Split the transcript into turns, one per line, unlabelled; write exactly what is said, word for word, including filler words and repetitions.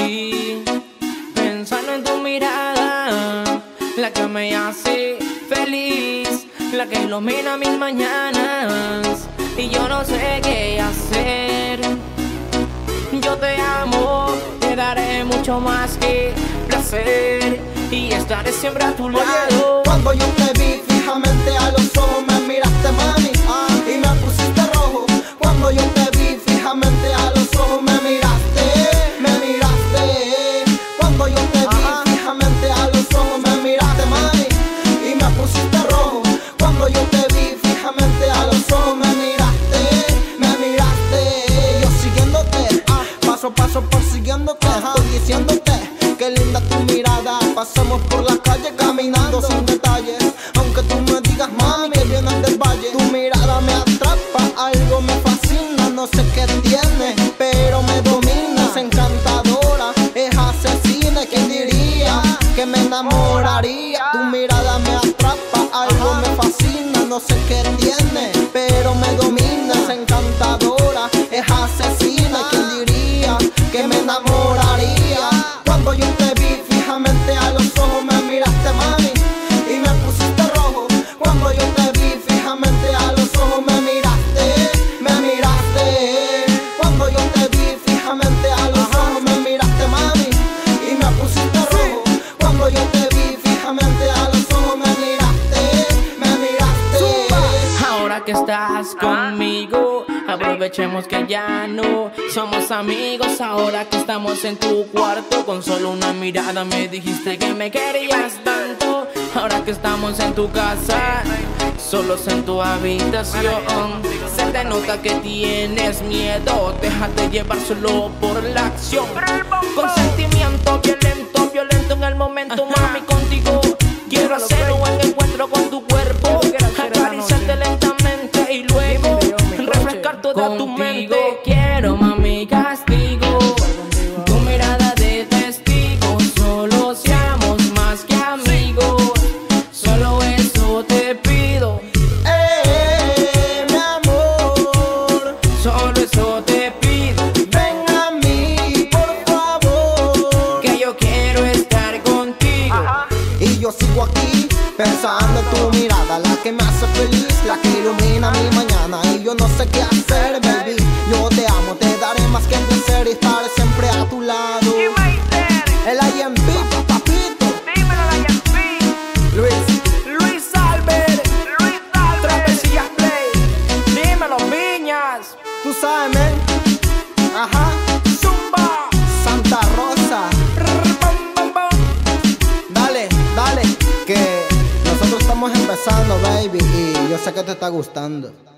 aquí, pensando en tu mirada, la que me hace feliz, la que ilumina mis mañanas, y yo no sé qué hacer. Yo te amo, te daré mucho más que placer, y estaré siempre a tu lado.
Cuando yo te vi fijamente a los ojos, me miraste, mami, ah, y me pusiste rojo. Cuando yo te vi fijamente a los ojos, me miraste, me miraste. Cuando yo te vi Ajá. fijamente a los ojos, me miraste, mami, y me pusiste rojo. Cuando yo te vi fijamente a los ojos, me miraste, me miraste. Yo siguiéndote, ah, paso a paso persiguiéndote, Ajá. estoy diciéndote qué linda tu mirada. Pasamos por la calle caminando sin detalles, aunque tú me digas, mami, que vienes del valle. Tu mirada me atrapa, algo me fascina, no sé qué tiene, pero me domina. Es encantadora, es asesina, ¿quién diría que me enamoraría? Tu mirada me atrapa, algo me fascina, no sé qué tiene, pero me domina. Es encantadora, es asesina, ¿quién diría que me enamoraría? Cuando yo te vi fijamente a los ojos, me miraste, mami, y me pusiste rojo. Cuando yo te vi fijamente a los ojos, me miraste, me miraste. Cuando yo te vi fijamente a los ojos, me miraste, mami, y me pusiste rojo. Cuando yo te vi fijamente a los ojos, me miraste, me miraste.
Ahora que estás conmigo, aprovechemos que ya no somos amigos. Ahora que estamos en tu cuarto, con solo una mirada me dijiste que me querías tanto. Ahora que estamos en tu casa, solos en tu habitación, se te nota que tienes miedo. Déjate llevar solo por la acción, con sentimiento violento, violento en el momento, mami, contigo quiero hacer un encuentro con tu cuerpo, acariciarte lentamente y luego refrescar toda tu mente. Quiero, mami, castigo, tu mirada de testigo, solo seamos más que amigos, solo eso te pido.
Eh, mi amor,
Solo eso te pido.
ven a mí, por favor,
Que yo quiero estar contigo.
Ajá. Y yo sigo aquí pensando en tu mirada, la que me hace feliz, la que ilumina mi mañana. Y yo no sé qué hacer, baby. Yo te amo, te daré más que placer y estaré siempre a tu lado. El I M P, papito.
Dímelo, la I M P.
Luis,
Luis Albert,
Luis Albert.
Travesía Play. Dímelo, Viñas.
tú sabes, men. Ajá.
Zumba.
Santa Rosa.
Bam, bam, bam.
Dale, dale, que nosotros estamos empezando, baby, y yo sé que te está gustando.